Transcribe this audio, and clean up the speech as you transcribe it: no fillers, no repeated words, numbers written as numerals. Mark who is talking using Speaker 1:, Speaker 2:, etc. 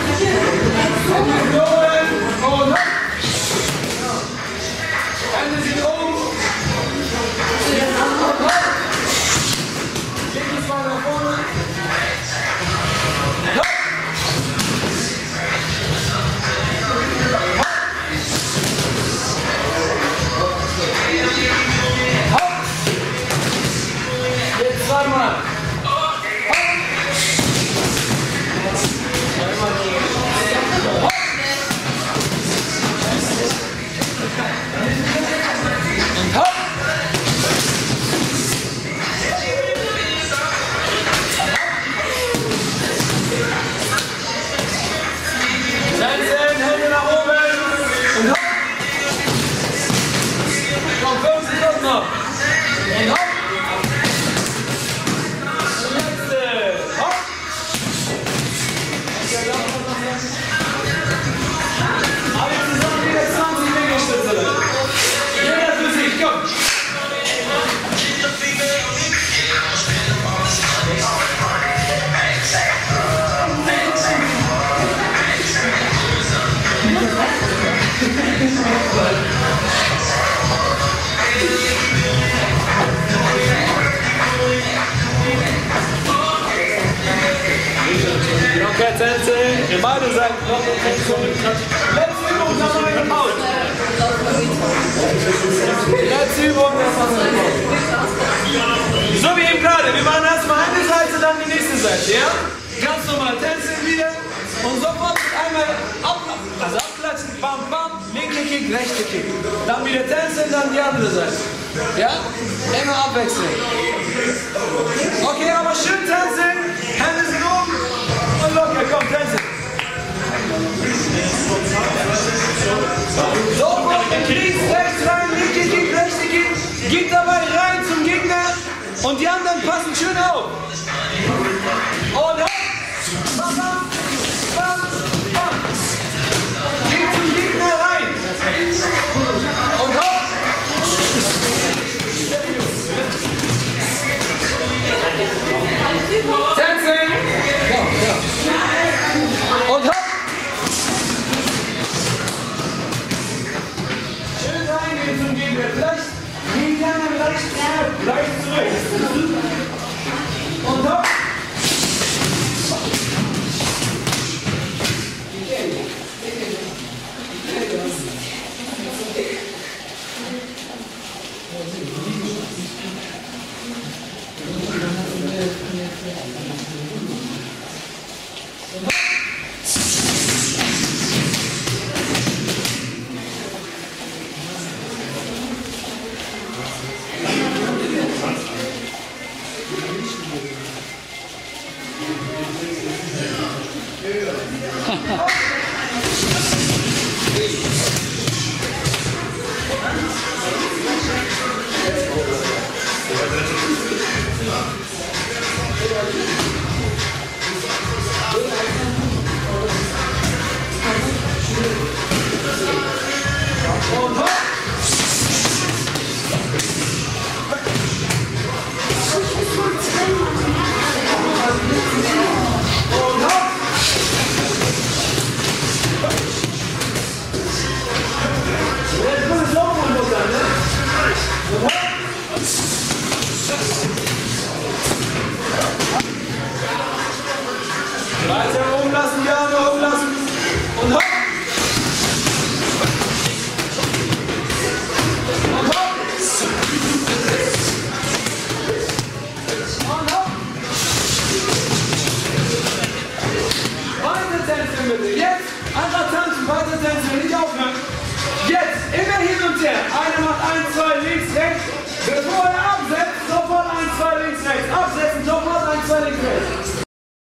Speaker 1: Okay, Tänze, ihr beide seid noch eine Tänze. Letzte Übung, dann noch eine Pause. Letzte Übung, dann noch eine Pause. So wie eben gerade, wir machen erstmal eine Seite, dann die nächste Seite, ja? Ganz normal tänzen wieder und sofort einmal abklatschen, bam, bam, linke Kick, rechte Kick. Dann wieder tänzen, dann die andere Seite. Ja? Immer abwechseln. Okay, aber schön tänzen, Hände sind oben. Und locker, komm, tänze. Sofort links, rechts rein, linke Kick, rechte Kick. Geht dabei rein zum Gegner und die anderen passen schön auf. Und hopp, bam, bam, bam, bam. Geht zum Gegner rein. Und hopp. Tänzen. Und hopp! Schön reingehen zum Gegner. Vielleicht nie gerne leicht zurück. Und hopp! Weiter umlassen, ja, nur umlassen. Und hopp! Und hopp! Und hopp! Weiter tanzen bitte. Jetzt einfach tanzen, weiter tanzen, nicht aufhören. Jetzt immer hin und her.